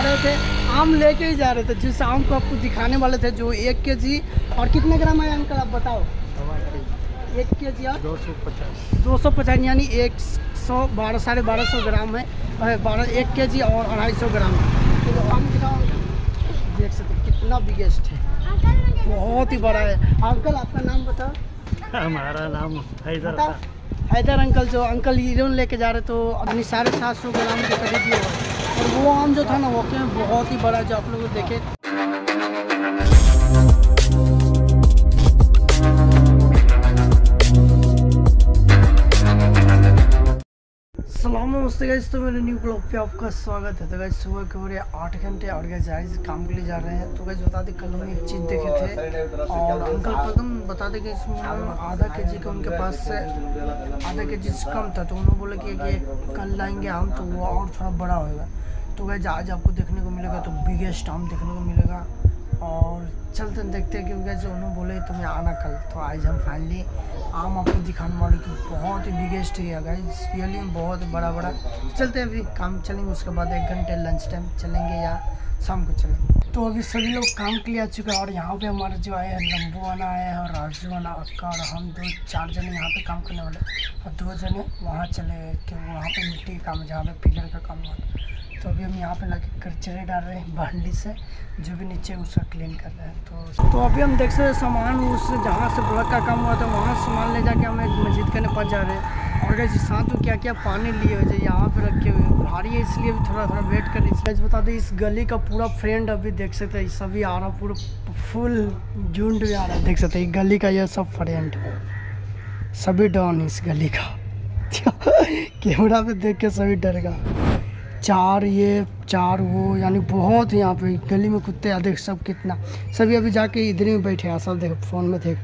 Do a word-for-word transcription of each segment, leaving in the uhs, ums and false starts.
रहे थे, आम लेके ही जा रहे थे। जिस आम को आपको दिखाने वाले थे जो एक के जी और कितने ग्राम है अंकल आप बताओ? एक के जी और दो सौ पचास दो सौ पचास यानी एक सौ बारह साढ़े बारह सौ ग्राम है, बारह एक के जी और अढ़ाई सौ ग्राम है। तो आम दिखाओ, देख सकते कितना बिगेस्ट है, बहुत ही बड़ा है। अंकल आपका नाम बताओ? हमारा नाम हैदर था। हैदर अंकल जो अंकल हीरोन लेके जा रहे तो अपनी साढ़े सात सौ ग्राम के करीब ही हो, और वो आम जो था ना वो क्या बहुत ही बड़ा, जो आप लोग देखे। सलाम नमस्ते गाइस, तो मेरे न्यू ब्लॉग पे आपका स्वागत है। तो गाइस सुबह के हो रहे आठ घंटे और गाइस गाइस काम के लिए जा रहे हैं। तो गाइस बता दें कल हम एक चीज़ देखे थे और अंकल प्रथम बता दें कि इसमें आधा के जी का उनके पास से आधा के जी से कम था, तो उन्होंने बोला कि, कि कल लाएंगे आम तो वो और थोड़ा बड़ा होगा। तो गाइस आज आपको देखने को मिलेगा, तो बिगेस्ट आम देखने को मिलेगा। और चलते देखते हैं क्योंकि गाइस उन्होंने बोले तुम्हें आना कल, तो आज हम फाइनली आम आपको दिखाने वाले की बहुत ही बिगेस्ट है गाइस, रियली बहुत बड़ा बड़ा। चलते हैं अभी काम चलेंगे, उसके बाद एक घंटे लंच टाइम चलेंगे या शाम को चलेंगे। तो अभी सभी लोग काम के लिए आ चुके हैं और यहाँ पे हमारे जो आए हैं लंबू आना आया है और राजू आना अक्का और हम दो चार जने यहाँ पे काम करने वाले, और दो जने वहाँ चले गए कि वहाँ पे मिट्टी का काम, जहाँ पे पिलर का काम हुआ। तो अभी हम यहाँ पे लाके कचरे डाल रहे हैं बाल्टी से, जो भी नीचे उसका क्लीन कर रहे हैं। तो तो अभी हम देख सकते हैं सामान उस जहाँ से ब्लॉक का काम हुआ था वहाँ सामान ले जाके हम एक मस्जिद के पास जा रहे हैं। और गाइस साथ में क्या क्या पानी लिए हुए जो यहाँ पे रखे हुए भारी है, इसलिए भी थोड़ा थोड़ा वेट कर रही है। बता दें इस गली का पूरा फ्रेंड अभी देख सकते हैं सभी आ रहा, पूरा फुल झुंड भी आ रहा है। देख सकते हैं गली का यह सब फ्रेंड सभी डॉन इस गली का कैमरा पे देख के सभी डर गया। चार ये चार वो, यानी बहुत यहाँ पे गली में कुत्ते आ, देख सब कितना, सभी अभी जाके इधर में बैठे हैं सब, देख फोन में देख।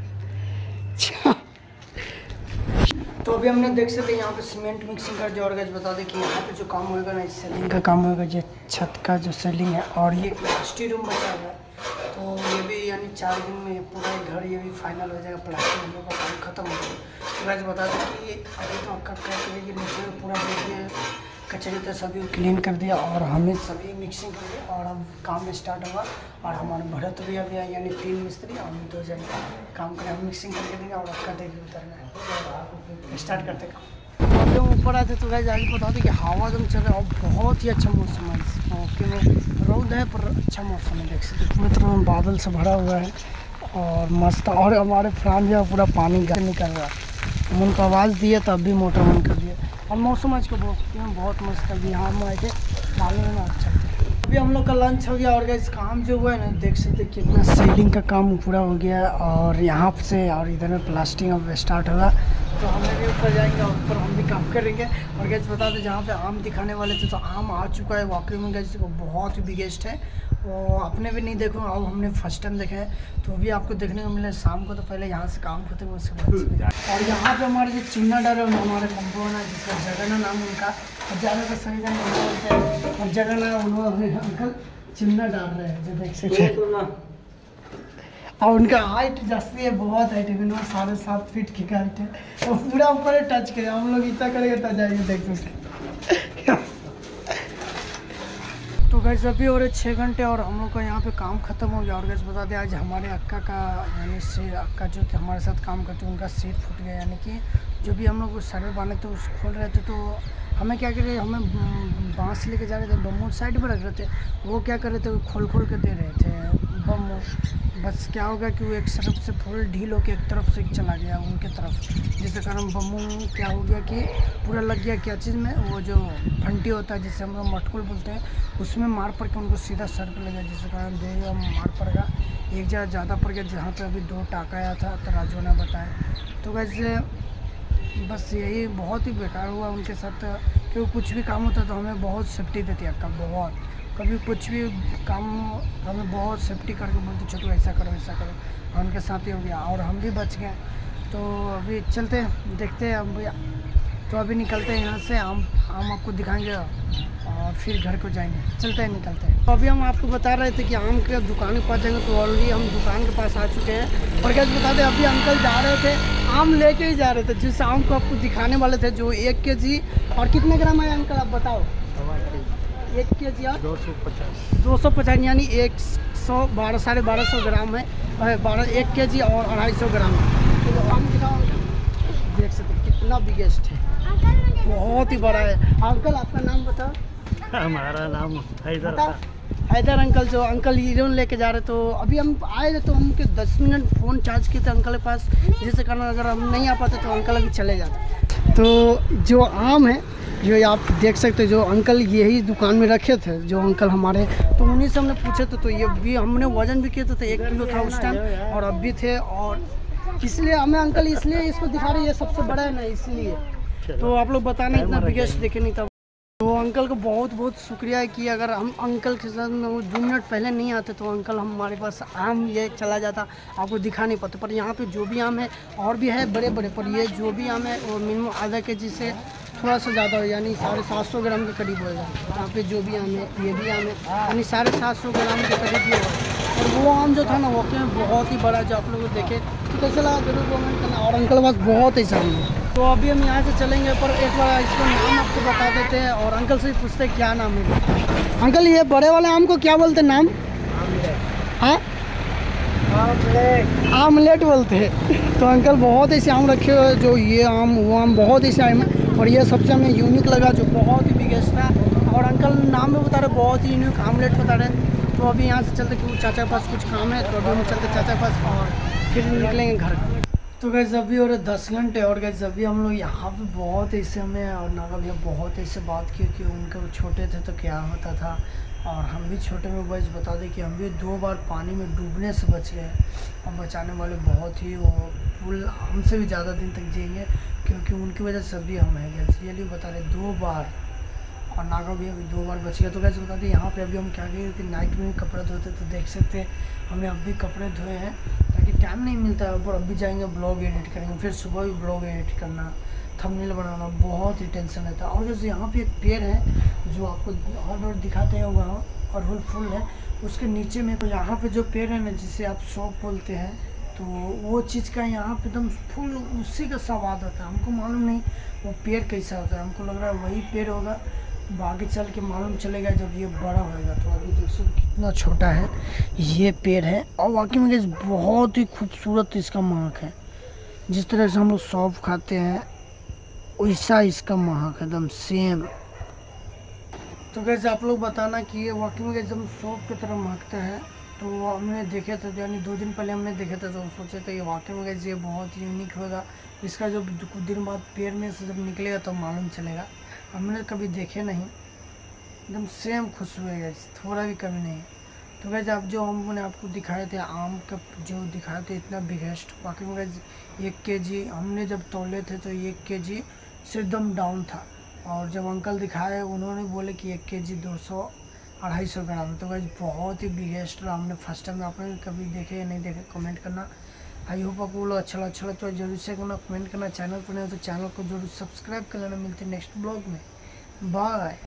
तो अभी हमने देख सकते यहाँ पे सीमेंट मिक्सिंग कर दिया। और गाइस बता दें कि यहाँ पे जो काम होगा ना, सेलिंग का काम होगा, ये छत का जो सेलिंग है और ये स्टी रूम बचा हुआ है। तो ये भी यानी चार दिन में पूरा घर ये भी फाइनल हो जाएगा, प्लास्टिक हम लोग का काम खत्म हो जाएगा। तो गाइस बता दें कि अभी तो आपका कचरे के नीचे पूरा देखिए कचरे तो सभी क्लीन कर दिया और हमने सभी मिक्सिंग कर दिया और अब काम स्टार्ट हुआ। और हमारे भरत भी अभी आए, यानी तीन मिस्त्री और दो जन काम करें, हम मिक्सिंग करके देंगे और आपका देखिए उतरना है, स्टार्ट करते काम। अब हम ऊपर आए थे तो गाइस आज बता दें कि हवा एकदम चल रहा है और बहुत ही अच्छा मौसम है। ओके में रौद है पर अच्छा मौसम है, देख सकते मित्रों बादल से भरा हुआ है और मस्त। और हमारे फ्रांस जो पूरा पानी निकल रहा है, उनको आवाज़ दिए तब भी मोटर बंद कर दिया। और मौसम आज का बहुत बहुत मस्त है। यहाँ हम आए थे पानी में अच्छा। अभी हम लोग का लंच हो गया और गाइस काम जो हुआ है ना, देख सकते कितना सेलिंग का काम पूरा हो गया और यहाँ से और इधर में प्लास्टिक अब स्टार्ट होगा। तो हम भी ऊपर जाएंगे और ऊपर हम भी काम करेंगे। और गाइस बता दें जहाँ पे आम दिखाने वाले थे तो आम आ चुका है वाकई में गाइस, वो बहुत ही बिगेस्ट है, वो अपने भी नहीं देखो, अब हमने फर्स्ट टाइम देखा है। तो अभी आपको देखने को मिला शाम को, तो पहले यहाँ से काम खत्म हो उसके बाद। और यहाँ पे हमारे जो चिन्ना डाल रहे हैं हमारे लंबोना, जिसका जगना नाम उनका, और ज़्यादा तो सही जन बोलते हैं और जगना उन्होंने अंकल चिन्ना डाल रहे हैं जो देख सकते हैं। और उनका हाइट जास्ती है, बहुत हाइट है, उन्होंने साढ़े सात फीट की हाइट है और पूरा ऊपर टच करे, हम लोग ऐसा करेंगे तो जाएंगे, देख सकते। तो गैस अभी हो रहे छः घंटे और हम लोग का यहाँ पे काम ख़त्म हो गया। और गैस बता दें आज हमारे अक्का का यानी से अक्का जो हमारे साथ काम करते उनका सीट फूट गया, यानी कि जो भी हम लोग सड़े बांधे थे उस खोल रहे थे, तो हमें क्या कर रहे, हमें बांस लेके जा रहे थे, बम्बू साइड पर रख रहे थे, वो क्या कर रहे थे खोल खोल के दे रहे थे बम्बू। बस क्या होगा कि वो एक तरफ से फुल ढील होकर एक तरफ से चला गया उनके तरफ, जिसके कारण बम्बू क्या हो गया कि पूरा लग गया क्या चीज़ में, वो जो फंटी होता है जिससे हम लोग मटकुल बोलते हैं, उसमें मार पड़ के उनको सीधा सर पर लगा, जिसके कारण दो जगह मार पड़ गया, एक जगह ज़्यादा पड़ गया जहाँ पे अभी दो टाका आया था, तो राजू ने बताया। तो वैसे बस यही बहुत ही बेकार हुआ उनके साथ, क्योंकि कुछ भी काम होता तो हमें बहुत सेफ्टी देती है अक्का, बहुत कभी कुछ भी काम हमें बहुत सेफ्टी करके बोलते छोटू ऐसा करो ऐसा करो, उनके साथ ही हो गया और हम भी बच गए। तो अभी चलते हैं देखते हैं अब, तो अभी निकलते हैं यहाँ से, आम आम आपको दिखाएंगे और फिर घर को जाएंगे, चलते हैं निकलते हैं। तो अभी हम आपको बता रहे थे कि आम के दुकान के पास जाएंगे, तो ऑलरेडी हम दुकान के पास आ चुके हैं। और क्या बता दें अभी अंकल जा रहे थे, आम लेके ही जा रहे थे, जिस आम को आपको दिखाने वाले थे जो एक के जी और कितने ग्राम है अंकल आप बताओ? एक के जी और दो सौ पचास दो सौ पचास यानी एक सौ बारह साढ़े बारह सौ ग्राम है, बारह एक के जी और अढ़ाई सौ ग्राम है। तो आम दिखाओ, देख सकते कितना बिगेस्ट है, बहुत ही बड़ा है। अंकल आपका नाम बताओ। हमारा नाम हैदर बताओ। था। हैदर अंकल, जो अंकल हीरो लेके जा रहे, तो अभी हम आए थे तो हम के दस मिनट फ़ोन चार्ज किए थे अंकल के पास, जिसके कारण अगर हम नहीं आ पाते तो अंकल अभी चले जाते। तो जो आम है जो आप देख सकते हो, जो अंकल यही दुकान में रखे थे, जो अंकल हमारे, तो उन्हीं से हमने पूछे थे। तो ये भी हमने वजन भी किए थे, तो एक किलो था उस टाइम और अब भी थे। और इसलिए हमें अंकल इसलिए इसको दिखा रहे, ये सबसे बड़ा है ना, इसलिए। तो आप लोग बताना, इतना बिगेस्ट देखे नहीं था। तो अंकल को बहुत बहुत शुक्रिया है कि अगर हम अंकल के साथ में वो दो मिनट पहले नहीं आते तो अंकल हमारे पास आम ये चला जाता, आपको दिखा नहीं पाते। पर यहाँ पे जो भी आम है और भी है बड़े बड़े, पर ये जो भी आम है वो मिनिमम आधा के जी से थोड़ा सा ज़्यादा हो, यानी साढ़े सात सौ ग्राम के करीब हो जाए। यहाँ पे जो भी आम है, ये भी आम है, यानी साढ़े सात सौ ग्राम के करीब ये हो। और वो आम जो था ना वाकई में बहुत ही बड़ा, जो आप लोग देखे तो कैसे लगा जरूर कमेंट करना। और अंकल पास बहुत ही साम है। तो अभी हम यहाँ से चलेंगे, पर एक बार इसका नाम आपको बता देते हैं और अंकल से पूछते हैं क्या नाम है। अंकल ये बड़े वाले आम को क्या बोलते हैं नाम? हाँ, आमलेट बोलते हैं। तो अंकल बहुत ऐसे आम रखे हुए, जो ये आम वो आम बहुत ऐसे आम है, और ये सबसे हमें यूनिक लगा, जो बहुत ही बिगेस्ट था। और अंकल नाम में बता रहे बहुत ही यूनिक आमलेट बता रहे। तो अभी यहाँ से चलते क्योंकि चाचा के पास कुछ काम है, तो अभी हम चलते चाचा के पास और फिर निकलेंगे घर। तो गैस अभी हो रहे दस घंटे और गैस अभी हम लोग यहाँ पे बहुत ऐसे हमें और नागा भैया बहुत ऐसे बात की कि उनके वो छोटे थे तो क्या होता था, और हम भी छोटे में बस बता दें कि हम भी दो बार पानी में डूबने से बच गए। और बचाने वाले बहुत ही वो फुल हमसे भी ज़्यादा दिन तक जिएंगे, क्योंकि उनकी वजह से सभी हम हैं गैस, रियली बता रहे दो बार। और नागा भैया भी दो बार बच गया। तो गैस बता दें यहाँ पे अभी हम क्या किए कि नाइट में भी कपड़े धोते, तो देख सकते हैं हमने अब भी कपड़े धोए हैं, ताकि टाइम नहीं मिलता है। और अभी जाएंगे ब्लॉग एडिट करेंगे, फिर सुबह भी ब्लॉग एडिट करना, थंबनेल बनाना, बहुत ही टेंशन रहता है। और जैसे यहाँ पे एक पेड़ है जो आपको हर रोज दिखाते हैं, वहाँ और फुल फुल है, उसके नीचे में तो यहाँ पे जो पेड़ है ना, जिसे आप सौंफ बोलते हैं, तो वो चीज़ का यहाँ पे एकदम फुल उसी का स्वाद होता है। हमको मालूम नहीं वो पेड़ कैसा होता है, हमको लग रहा है वही पेड़ होगा, आगे चल के मालूम चलेगा जब ये बड़ा होएगा। तो अभी देखिए कितना छोटा है ये पेड़ है, और वाकई में गैस बहुत ही खूबसूरत इसका महक है। जिस तरह से हम लोग सौंफ खाते हैं वैसा इसका महक एकदम सेम। तो गैस आप लोग बताना कि ये वाकई में एकदम सौंफ की तरह महकता है। तो हमने देखे थे, यानी दो दिन पहले हमने देखे थे, तो सोचे थे ये वाकई में गैस ये बहुत ही यूनिक होगा। इसका जब कुछ दिन बाद पेड़ में से जब निकलेगा तो मालूम चलेगा। हमने कभी देखे नहीं, एकदम सेम खुशबू है गैस, थोड़ा भी कमी नहीं है। तो गैस आप जो हमने आपको दिखाए थे आम का जो दिखाए थे इतना बिगेस्ट, बाकी में गैस एक के जी हमने जब तोले थे तो एक के जी से एकदम डाउन था। और जब अंकल दिखाए उन्होंने बोले कि एक के जी दो सौ अढ़ाई सौ ग्राम। तो गैस बहुत ही बिगेस्ट रहा, हमने फर्स्ट टाइम आपने कभी देखे या नहीं देखे कमेंट करना। आई होप आपको लोग अच्छा अच्छा लगता है, जरूर से करना, कमेंट करना। चैनल पर नहीं हो तो चैनल को जरूर सब्सक्राइब कर लेना। मिलते हैं नेक्स्ट ब्लॉग में, बाय।